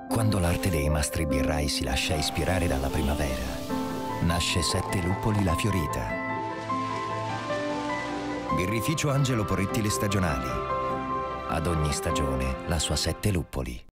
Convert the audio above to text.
Quando l'arte dei mastri birrai si lascia ispirare dalla primavera, nasce Sette Luppoli La Fiorita. Birrificio Angelo Poretti Le Stagionali. Ad ogni stagione la sua Sette Luppoli.